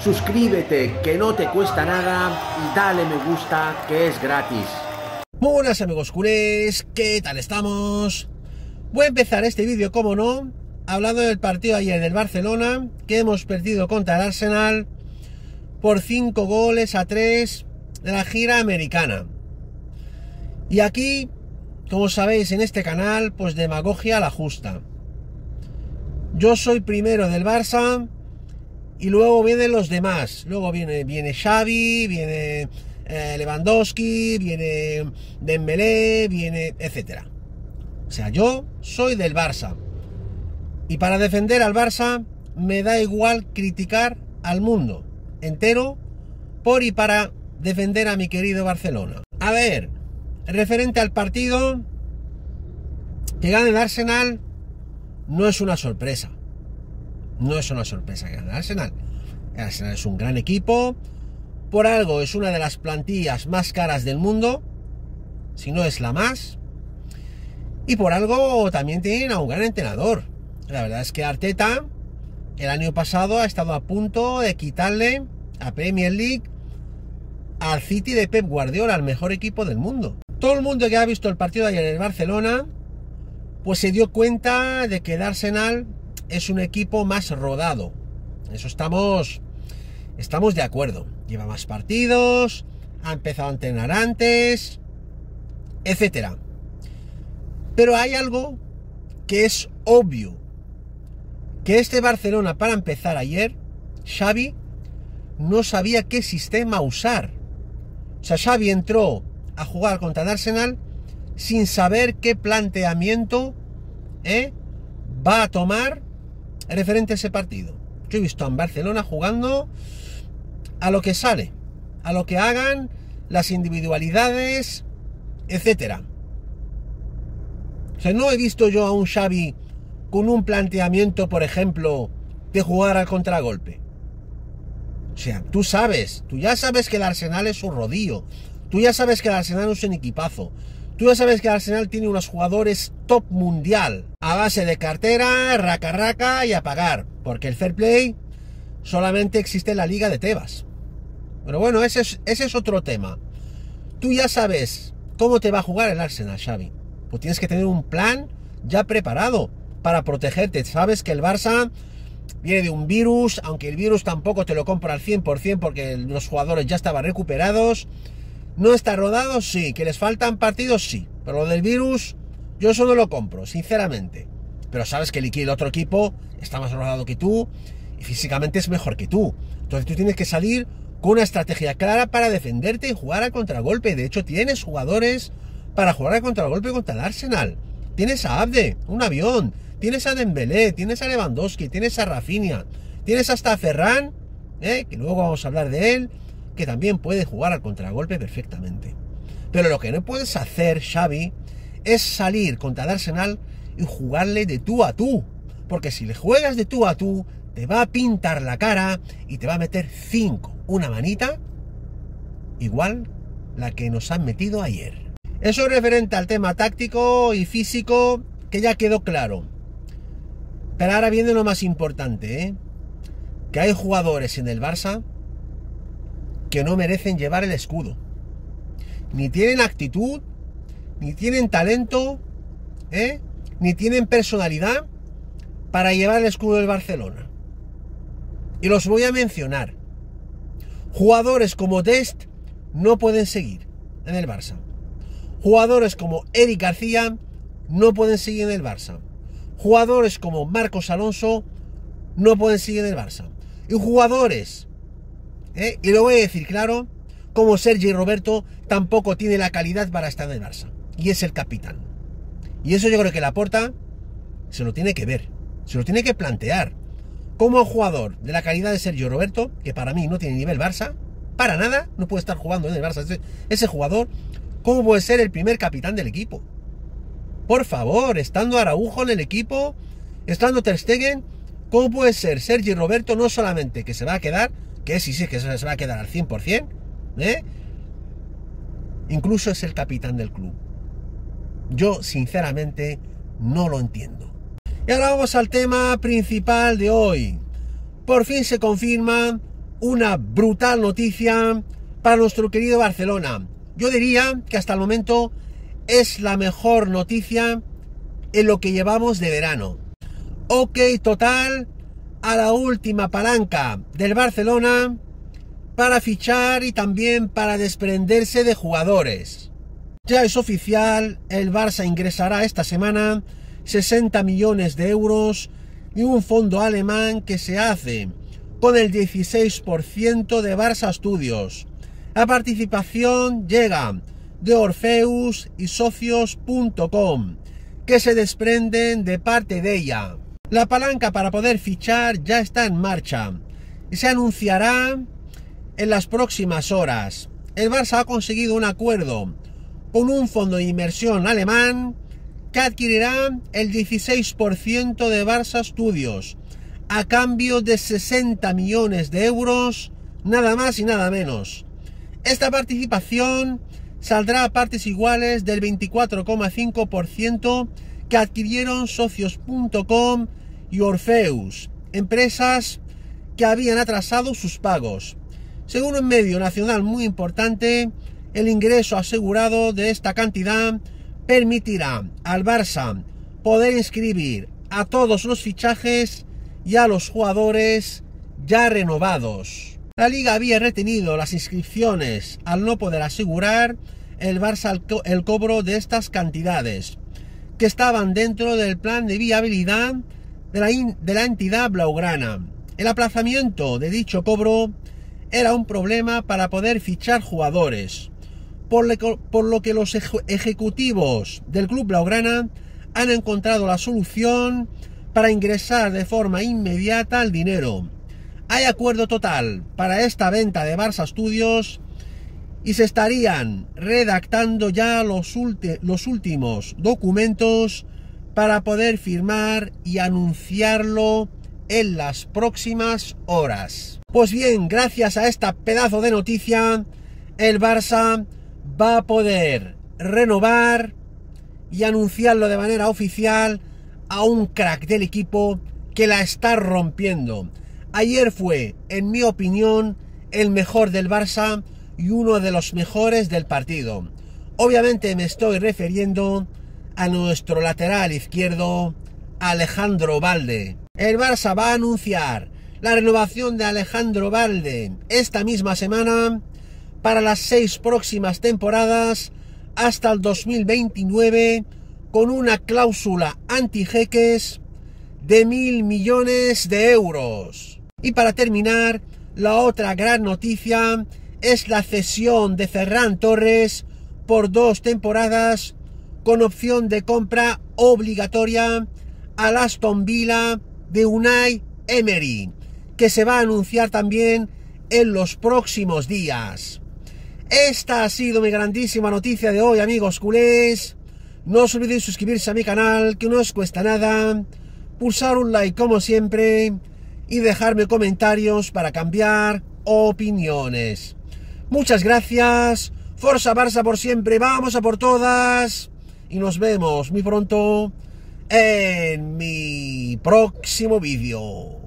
suscríbete, que no te cuesta nada, y dale me gusta, que es gratis. Muy buenas amigos culés, ¿qué tal estamos? Voy a empezar este vídeo, como no, hablando del partido ayer del Barcelona, que hemos perdido contra el Arsenal por 5-3 de la gira americana. Y aquí, como sabéis en este canal, pues demagogia a la justa. Yo soy primero del Barça y luego vienen los demás. Luego viene Xavi, viene Lewandowski, viene Dembélé, viene etcétera. O sea, yo soy del Barça. Y para defender al Barça me da igual criticar al mundo entero por y para defender a mi querido Barcelona. A ver, referente al partido, que gane el Arsenal no es una sorpresa. No es una sorpresa que gane el Arsenal. El Arsenal es un gran equipo. Por algo es una de las plantillas más caras del mundo, si no es la más. Y por algo también tienen a un gran entrenador. La verdad es que Arteta el año pasado ha estado a punto de quitarle a Premier League al City de Pep Guardiola, el mejor equipo del mundo. Todo el mundo que ha visto el partido de ayer en el Barcelona pues se dio cuenta de que el Arsenal es un equipo más rodado. Eso estamos de acuerdo. Lleva más partidos, ha empezado a entrenar antes, etcétera. Pero hay algo que es obvio, que este Barcelona, para empezar ayer, Xavi no sabía qué sistema usar. O sea, Xavi entró a jugar contra el Arsenal sin saber qué planteamiento va a tomar referente a ese partido. Yo he visto a Barcelona jugando a lo que sale, a lo que hagan las individualidades, etcétera. O sea, no he visto yo a un Xavi con un planteamiento, por ejemplo, de jugar al contragolpe. O sea, tú ya sabes que el Arsenal es un rodillo. Tú ya sabes que el Arsenal es un equipazo. Tú ya sabes que el Arsenal tiene unos jugadores top mundial, a base de cartera, raca y a pagar, porque el fair play solamente existe en la Liga de Tebas. Pero bueno, ese es otro tema. Tú ya sabes cómo te va a jugar el Arsenal, Xavi. Pues tienes que tener un plan ya preparado para protegerte. Sabes que el Barça viene de un virus, aunque el virus tampoco te lo compra al 100% porque los jugadores ya estaban recuperados. ¿No está rodado? Sí. ¿Que les faltan partidos? Sí. Pero lo del virus, yo eso no lo compro, sinceramente. Pero sabes que el otro equipo está más rodado que tú y físicamente es mejor que tú. Entonces tú tienes que salir con una estrategia clara para defenderte y jugar al contragolpe. De hecho, tienes jugadores para jugar al contragolpe contra el Arsenal. Tienes a Abde, un avión. Tienes a Dembélé, tienes a Lewandowski, tienes a Rafinha. Tienes hasta a Ferran, que luego vamos a hablar de él, que también puede jugar al contragolpe perfectamente. Pero lo que no puedes hacer, Xavi, es salir contra el Arsenal y jugarle de tú a tú. Porque si le juegas de tú a tú, te va a pintar la cara y te va a meter 5. Una manita igual la que nos han metido ayer. Eso es referente al tema táctico y físico, que ya quedó claro. Pero ahora viene lo más importante, que hay jugadores en el Barça que no merecen llevar el escudo. Ni tienen actitud, ni tienen talento, ni tienen personalidad para llevar el escudo del Barcelona. Y los voy a mencionar. Jugadores como Dest no pueden seguir en el Barça. Jugadores como Eric García no pueden seguir en el Barça. Jugadores como Marcos Alonso no pueden seguir en el Barça. Y jugadores, y lo voy a decir claro, como Sergi Roberto tampoco tiene la calidad para estar en el Barça. Y es el capitán. Y eso yo creo que Laporta se lo tiene que ver, se lo tiene que plantear. Como un jugador de la calidad de Sergio Roberto, que para mí no tiene nivel Barça, para nada, no puede estar jugando en el Barça ese jugador, ¿cómo puede ser el primer capitán del equipo? Por favor, estando Araujo en el equipo, estando Ter Stegen, ¿cómo puede ser Sergi Roberto no solamente que se va a quedar, que sí, que se va a quedar al 100%, incluso es el capitán del club? Yo, sinceramente, no lo entiendo. Y ahora vamos al tema principal de hoy. Por fin se confirma una brutal noticia para nuestro querido Barcelona. Yo diría que hasta el momento es la mejor noticia en lo que llevamos de verano. Ok, total a la última palanca del Barcelona para fichar y también para desprenderse de jugadores. Ya es oficial, el Barça ingresará esta semana 60 millones de euros y un fondo alemán que se hace con el 16% de Barça Studios. La participación llega de Orpheus y Socios.com, que se desprenden de parte de ella. La palanca para poder fichar ya está en marcha y se anunciará en las próximas horas. El Barça ha conseguido un acuerdo con un fondo de inversión alemán que adquirirá el 16% de Barça Studios a cambio de 60 millones de euros, nada más y nada menos. Esta participación saldrá a partes iguales del 24,5% que adquirieron Socios.com y Orpheus, empresas que habían atrasado sus pagos. Según un medio nacional muy importante, el ingreso asegurado de esta cantidad permitirá al Barça poder inscribir a todos los fichajes y a los jugadores ya renovados. La Liga había retenido las inscripciones al no poder asegurar el Barça el cobro de estas cantidades, que estaban dentro del plan de viabilidad de la entidad blaugrana. El aplazamiento de dicho cobro era un problema para poder fichar jugadores, por lo que los ejecutivos del club blaugrana han encontrado la solución para ingresar de forma inmediata el dinero. Hay acuerdo total para esta venta de Barça Studios y se estarían redactando ya los últimos documentos para poder firmar y anunciarlo en las próximas horas. Pues bien, gracias a esta pedazo de noticia, el Barça va a poder renovar y anunciarlo de manera oficial a un crack del equipo que la está rompiendo. Ayer fue, en mi opinión, el mejor del Barça y uno de los mejores del partido. Obviamente me estoy refiriendo a nuestro lateral izquierdo, Alejandro Balde. El Barça va a anunciar la renovación de Alejandro Balde esta misma semana para las 6 próximas temporadas hasta el 2029, con una cláusula anti-jeques de 1.000 millones de euros. Y para terminar, la otra gran noticia es la cesión de Ferran Torres por 2 temporadas con opción de compra obligatoria al Aston Villa de Unai Emery, que se va a anunciar también en los próximos días. Esta ha sido mi grandísima noticia de hoy, amigos culés. No os olvidéis suscribirse a mi canal, que no os cuesta nada, pulsar un like como siempre y dejarme comentarios para cambiar opiniones. Muchas gracias, Forza Barça por siempre, vamos a por todas y nos vemos muy pronto en mi próximo vídeo.